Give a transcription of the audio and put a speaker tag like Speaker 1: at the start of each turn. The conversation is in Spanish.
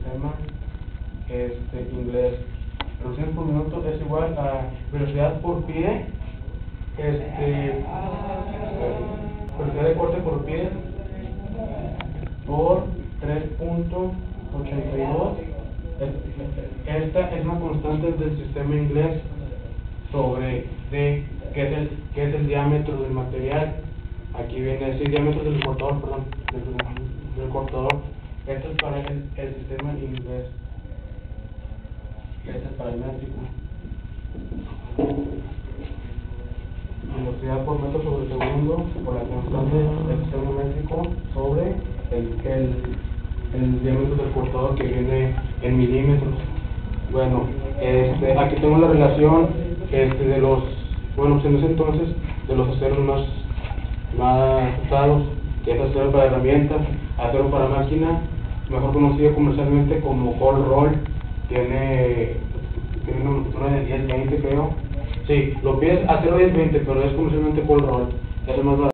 Speaker 1: sistema inglés. Revoluciones por minuto es igual a velocidad por pie, velocidad de corte por pie por 3.82. Esta es una constante del sistema inglés sobre D, que es el diámetro del material. Aquí viene el diámetro del cortador, perdón, del cortador. Esto es para el sistema inglés. Este es para el métrico. Velocidad por metro sobre segundo por la constante del sistema métrico sobre el diámetro del cortador, que viene en milímetros. Bueno, aquí tengo la relación de los, bueno, pues en ese entonces, de los aceros más usados, que es acero para herramientas, acero para máquina, mejor conocido comercialmente como cold roll. Tiene una de 10-20, creo. Sí, lo pides acero 10-20, pero es comercialmente cold roll. Es el más barato.